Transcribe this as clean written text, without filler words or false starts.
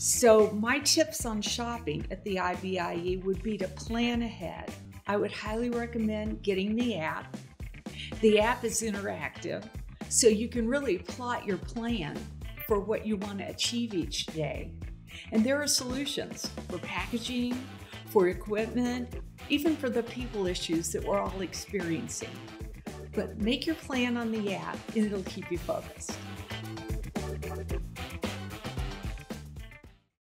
So my tips on shopping at the IBIE would be to plan ahead. I would highly recommend getting the app. The app is interactive, so you can really plot your plan for what you want to achieve each day. And there are solutions for packaging, for equipment, even for the people issues that we're all experiencing. But make your plan on the app and it'll keep you focused.